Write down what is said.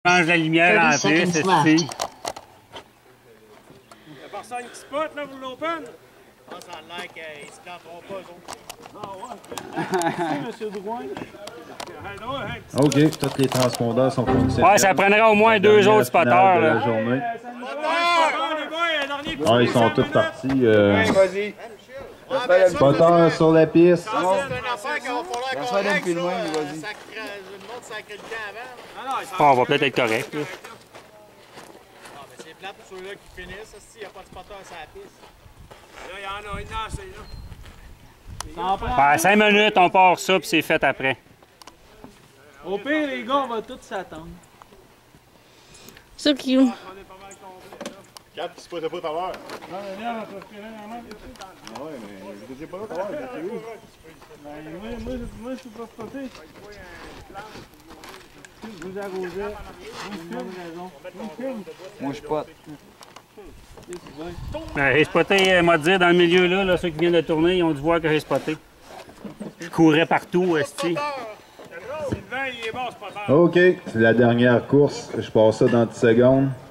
Change la lumière en plus, c'est Il y a personne qui spot là pour l'open? Ah, ça a l'air qu'ils se planteront pas, eux autres. Ah ouais? Merci, M. Drouin. OK, tous les transpondeurs sont fonctionnels. Ouais, ça prendrait au moins deux autres spotters. La journée. Ah, ils sont tous partis. Vas-y. Spotters sur la piste. C'est une affaire qu'il va falloir Ça va correct, plus loin, ça. vas-y. Le monde sacré le camp avant. On va peut-être être correct. Là. Ah, mais c'est plate pour ceux-là qui finissent. Il n'y a pas de spotter sur la piste. Là, il y en a une assez, là. Ben, 5 minutes, on part ça, puis c'est fait après. Au pire, les gars, on va tous s'attendre. So cute. Cap qui se pointe pas ta l'heure. Non, mais là, on va respirer la main. Ah ouais, mais je ne sais pas là, t'as l'air. Moi, je suis pas spoté. Vous arrosez. Moi, je pote. J'ai spoté, m'a dit, dans le milieu, là, ceux qui viennent de tourner, ils ont dû voir que j'ai spoté. Je courais partout, esti. Sylvain, il est bon, spotter. OK, c'est la dernière course. Je passe ça dans 10 secondes.